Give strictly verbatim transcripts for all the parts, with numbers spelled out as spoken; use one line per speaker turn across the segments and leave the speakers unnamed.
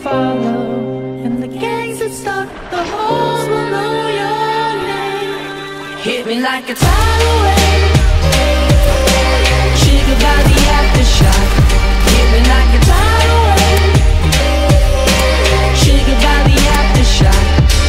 follow, and the gangs that stalk the halls will know your name. Hit me like a tidal wave, triggered by the aftershock. Hit me like a tidal wave, triggered by the aftershock.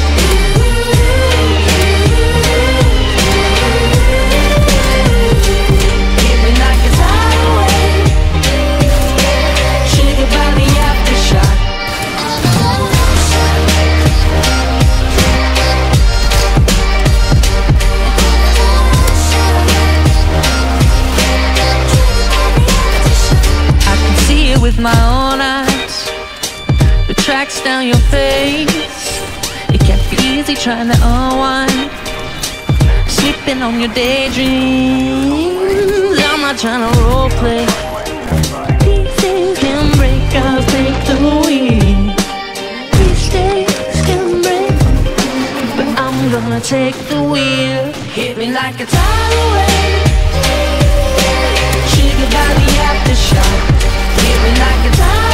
With my own eyes, the tracks down your face. It can't be easy trying to unwind, sleeping on your daydreams. I'm not trying to role play. Pieces can break, I'll take the wheel. Mistakes can break, but I'm gonna take the wheel. Hit me like a tidal wave, triggered by the aftershock. Hit me like a tidal